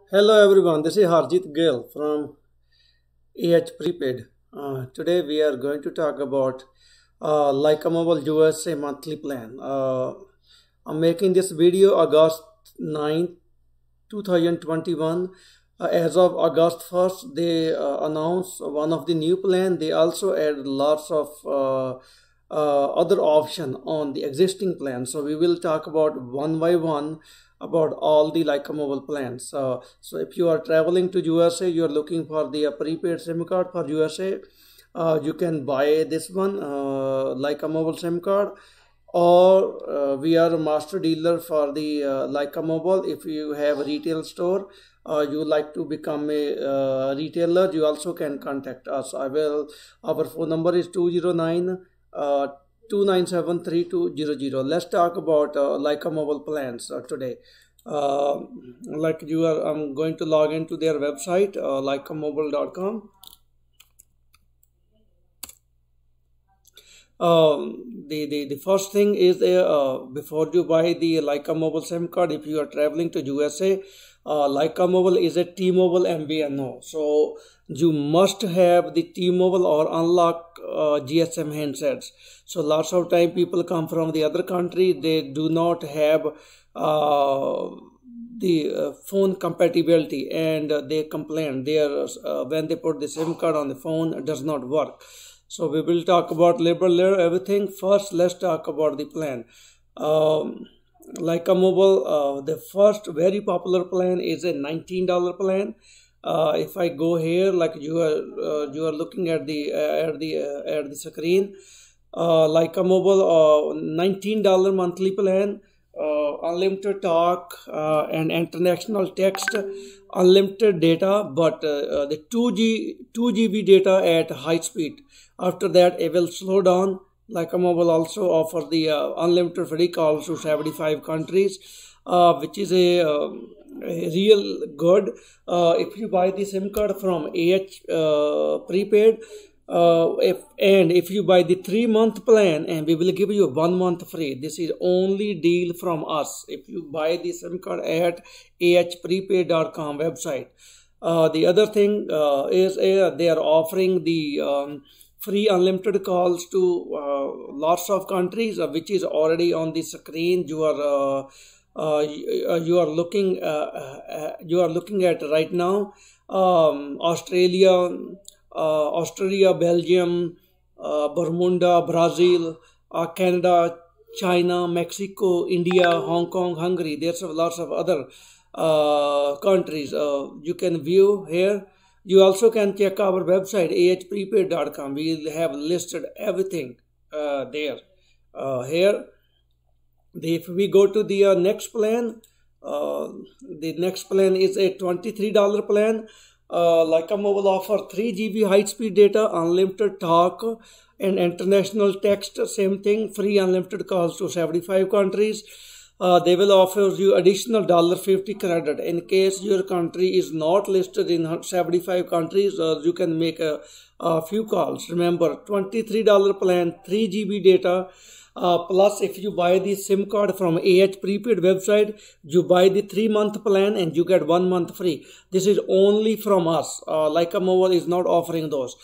Hello everyone, this is Harjit Gill from AH Prepaid. Today we are going to talk about Leica Mobile USA monthly plan. I'm making this video August 9th, 2021. As of August 1st, they announced one of the new plan. They also add lots of other option on the existing plan. So we will talk about one by one about all the Leica Mobile plans. So if you are traveling to USA, you are looking for the prepaid SIM card for USA, you can buy this one, Leica Mobile SIM card, or we are a master dealer for the Leica Mobile. If you have a retail store, you like to become a retailer, you also can contact us. Our phone number is 209 297 3200. Let's talk about Leica Mobile plans today. I'm going to log into their website, leicamobile.com. The first thing is before you buy the Leica Mobile SIM card, if you are traveling to USA, Leica Mobile is a T-Mobile MVNO, so you must have the T-Mobile or unlock GSM handsets. So lots of time people come from the other country, they do not have the phone compatibility, and they complain when they put the SIM card on the phone, it does not work. So we will talk about later everything. First, let's talk about the plan. Leica Mobile, the first very popular plan is a $19 plan. If I go here, like you are looking at the screen, Leica Mobile $19 monthly plan, unlimited talk and international text, unlimited data, but the 2 GB data at high speed. After that, it will slow down. Leica Mobile also offer the unlimited free calls to 75 countries, which is a real good. If you buy the SIM card from AH Prepaid, if you buy the 3-month plan, and we will give you 1 month free. This is only deal from us. If you buy the SIM card at ahprepaid.com website. The other thing is they are offering the free unlimited calls to lots of countries, which is already on the screen. You are looking at right now. Australia, Belgium, Bermuda, Brazil, Canada, China, Mexico, India, Hong Kong, Hungary. There's lots of other countries you can view here. You also can check our website ahprepaid.com. We have listed everything there. Here, if we go to the next plan, the next plan is a $23 plan. Leica Mobile offer 3 GB high-speed data, unlimited talk and international text. Same thing, free unlimited calls to 75 countries. They will offer you additional $50 credit in case your country is not listed in 75 countries. You can make a few calls. Remember, $23 plan, 3 GB data. Plus, if you buy the SIM card from AH Prepaid website, you buy the 3-month plan and you get 1 month free. This is only from us. Leica Mobile is not offering those.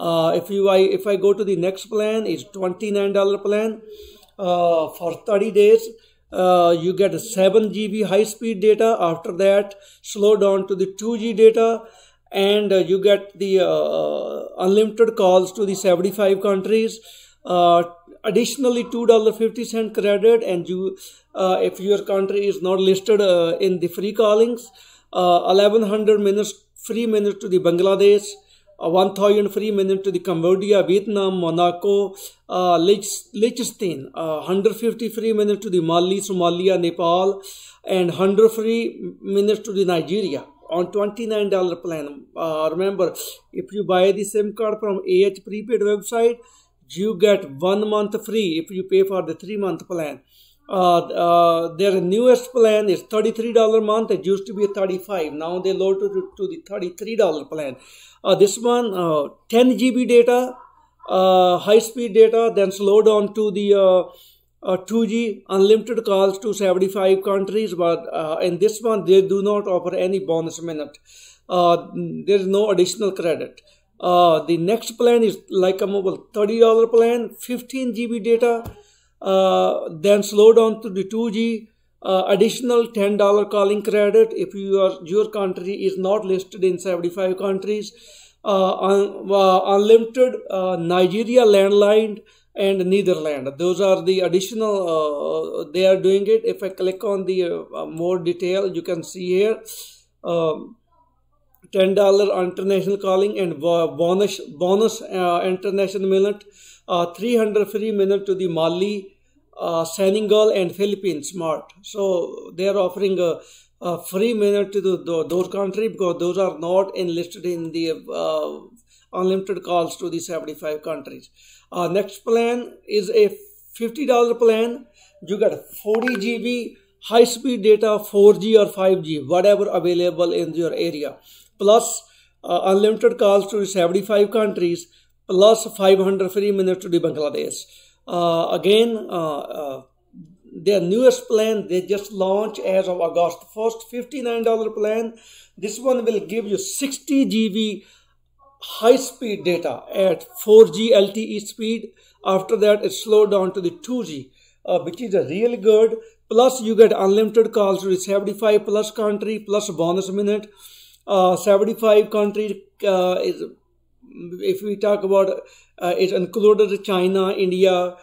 If I go to the next plan, it's $29 plan for 30 days. You get 7 GB high-speed data. After that, slow down to the 2G data, and you get the unlimited calls to the 75 countries. Additionally, $2.50 credit, and if your country is not listed in the free callings, 1100 free minutes to the Bangladesh, 1000 free minutes to the Cambodia, Vietnam, Monaco, Liechtenstein, 150 free minutes to the Mali, Somalia, Nepal, and 100 free minutes to the Nigeria on $29 plan. Remember, if you buy the SIM card from AH Prepaid website, you get 1 month free if you pay for the 3-month plan. Their newest plan is $33 a month. It used to be $35. Now they lowered to the $33 plan. This one, 10 GB data, high speed data, then slow down to the 2G unlimited calls to 75 countries, but in this one they do not offer any bonus minute. There is no additional credit. The next plan is Lyca Mobile $30 plan, 15 GB data, then slow down to the 2G, additional $10 calling credit if your country is not listed in 75 countries, unlimited Nigeria landline and Netherlands. Those are the additional, they are doing it. If I click on the more detail, you can see here $10 international calling and bonus international minute, 300 free minute to the Mali, Senegal and Philippines smart. So they are offering a free minute to those countries because those are not enlisted in the unlimited calls to the 75 countries. Next plan is a $50 plan. You get 40 GB high speed data, 4G or 5G, whatever available in your area, plus unlimited calls to 75 countries, plus 500 free minutes to the Bangladesh. Again, their newest plan they just launched as of August 1st, $59 plan. This one will give you 60 GB high speed data at 4G LTE speed. After that it slowed down to the 2G, which is a really good. Plus you get unlimited calls to the 75 plus country plus bonus minute. 75 countries is, if we talk about, it included China, India,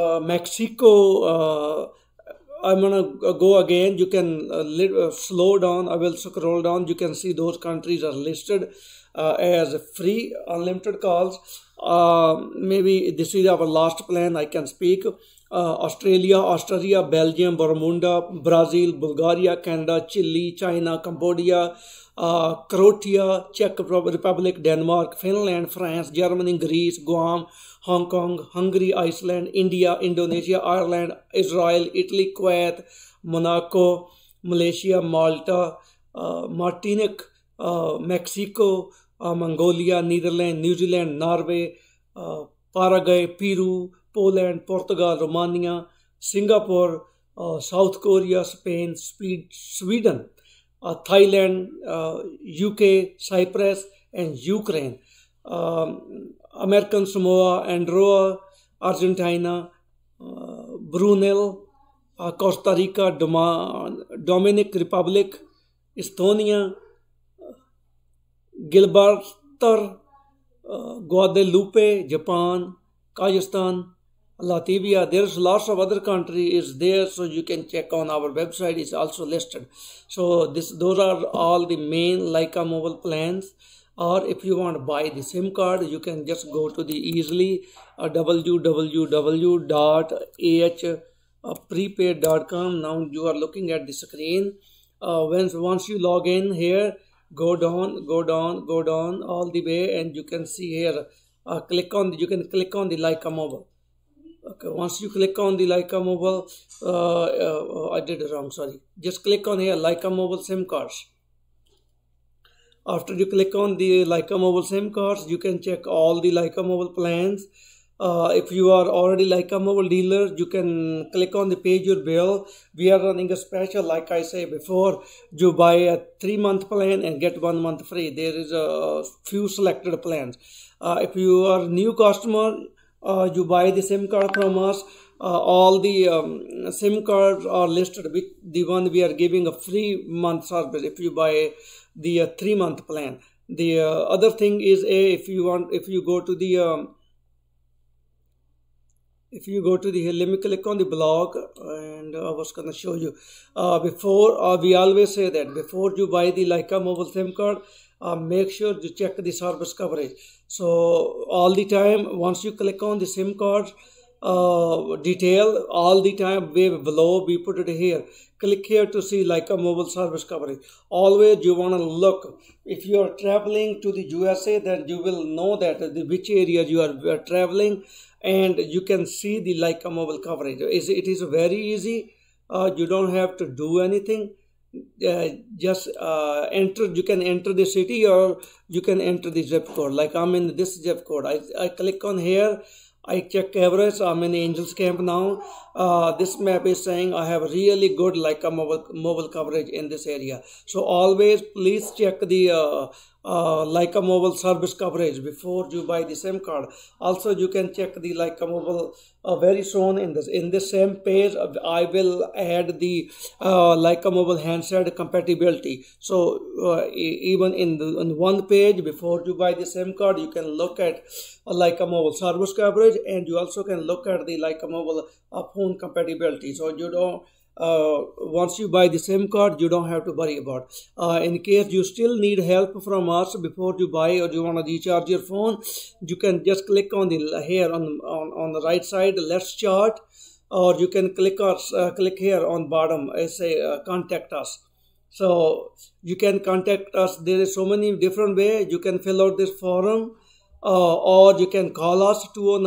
Mexico. I'm gonna go again. You can slow down. I will scroll down. You can see those countries are listed as free unlimited calls. Maybe this is our last plan I can speak. Australia, Austria, Belgium, Bermuda, Brazil, Bulgaria, Canada, Chile, China, Cambodia, Croatia, Czech Republic, Denmark, Finland, France, Germany, Greece, Guam, Hong Kong, Hungary, Iceland, India, Indonesia, Ireland, Israel, Italy, Kuwait, Monaco, Malaysia, Malta, Martinique, Mexico, Mongolia, Netherlands, New Zealand, Norway, Paraguay, Peru, Poland, Portugal, Romania, Singapore, South Korea, Spain, Sweden, Thailand, UK, Cyprus, and Ukraine, American Samoa, Andorra, Argentina, Brunei, Costa Rica, Dominican Republic, Estonia, Gibraltar, Guadeloupe, Japan, Kazakhstan, Latvia. There's lots of other countries there, so you can check on our website. It's also listed. So those are all the main Lyca Mobile plans. Or if you want to buy the SIM card, you can just go to the easily www.ahprepaid.com. Now you are looking at the screen. Once you log in here, go down all the way, and you can see here. You can click on the Lyca Mobile. Okay, once you click on the Lyca Mobile, I did it wrong, sorry. Just click on here, Lyca Mobile SIM cards. After you click on the Lyca Mobile SIM cards, you can check all the Lyca Mobile plans. If you are already Lyca Mobile dealer, you can click on the pay your bill. We are running a special, like I say before. You buy a 3-month plan and get 1 month free. There is a few selected plans. If you are a new customer, you buy the SIM card from us. All the SIM cards are listed with the one we are giving a free month service if you buy the 3-month plan. The other thing is if you go to the let me click on the blog, and I was gonna show you. Before we always say that before you buy the Lyca Mobile SIM card, make sure you check the service coverage. So all the time, once you click on the SIM card detail, all the time way below we put it here. Click here to see Lyca Mobile service coverage. Always you want to look. If you are traveling to the USA, then you will know that which area you are traveling, and you can see the Lyca Mobile coverage. It is very easy. You don't have to do anything. Just enter. You can enter the city, or you can enter the zip code. Like I'm in this zip code. I click on here. I check average. I'm in Angels Camp now. This map is saying I have really good Leica mobile coverage in this area. So always please check the Leica mobile service coverage before you buy the SIM card. Also, you can check the Leica mobile very soon in this same page. I will add the Leica mobile handset compatibility. So even in one page before you buy the SIM card, you can look at Leica mobile service coverage, and you also can look at the Leica mobile phone compatibility. So you don't once you buy the SIM card, you don't have to worry about. In case you still need help from us before you buy, or you want to recharge your phone, you can just click on the here on the right side, let's chart, or you can click here on bottom. I say contact us. So you can contact us. There is so many different ways. You can fill out this form, or you can call us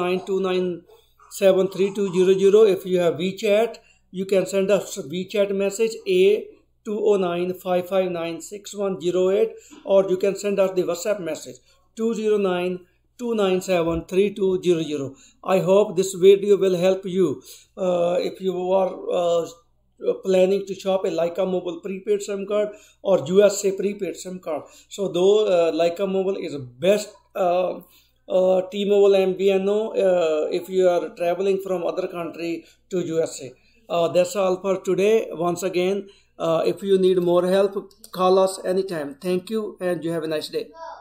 209-297-3200. If you have WeChat, you can send us a WeChat message A 209-559-6108, or you can send us the WhatsApp message 209-297-3200. I hope this video will help you if you are planning to shop a Leica Mobile prepaid SIM card or USA prepaid SIM card. So though Leica Mobile is the best T-Mobile MVNO if you are traveling from other country to USA. That's all for today. Once again, if you need more help, call us anytime. Thank you, and you have a nice day.